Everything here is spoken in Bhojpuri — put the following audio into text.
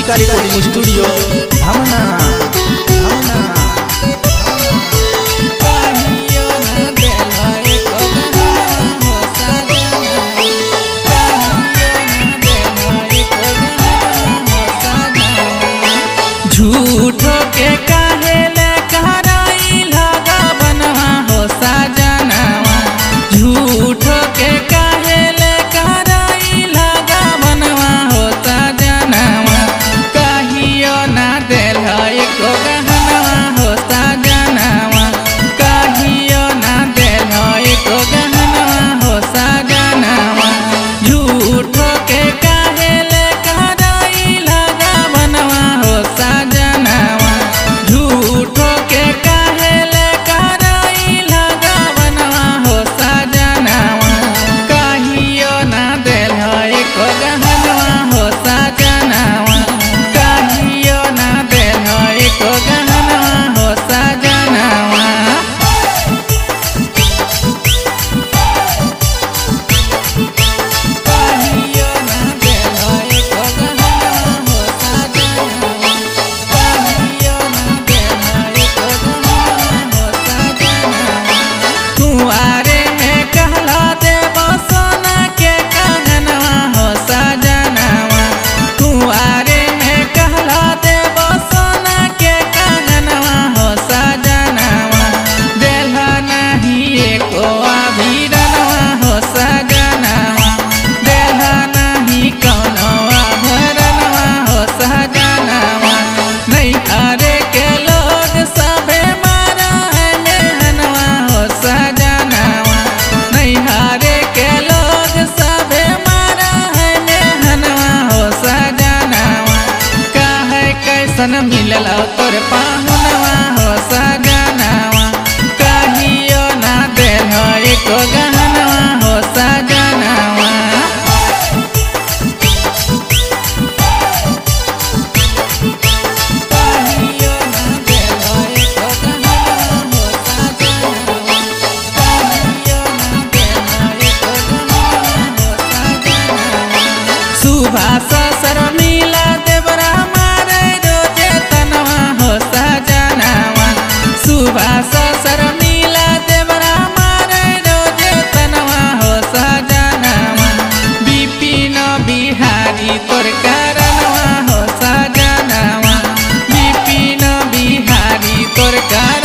अंबिका रिकॉर्डिंग स्टूडियो भावना। झूठो के काहे ले कहराई लगा बनवा हो सजनवा, झूठो के काहे ले कहराई लगा बनवा हो सजनवा, कहियो ना देल एको गहनवा हो सजनवा, कहियो ना देल एको गहनवा हो सजनवा, झूठो के काहे ले कहराई लगा बनवा हो सजनवा, झूठो के काहे ले कहराई लगा बनवा हो सजनवा, कहियो ना देल एको गहनवा हो सजनवा, कहियो ना देल एको गहनवा हो सजनवा। कुंवारे में कहला देबो सोना के कंगनवा हो सजनवा, कुंवारे में कहला देबो सोना के कंगनवा हो सजनवा, देलहा नहीं एको आभरणवा हो सजनवा, देलहा नहीं कौनो आभरणवा हो सजनवा, नहीं हरे के लोग सबे मारा है मेहनवा हो सजनवा, नहीं हरे के लोग सबे मारा है मेहनवा हो सजनवा, काहे कैसन मिलल तोर पाहुनवा हो सजनवा, कहियो ना देल एको गहनवा हो सजनवा। सुभाष शर्मिला देवरा मारे रोजे तनवा हो सजनवा, सुभाष शर्मिला देवरा मारे रोजे तनवा हो सजनवा, विपिन बिहारी तोर कारणवा हो सजनवा, विपिन बिहारी तोर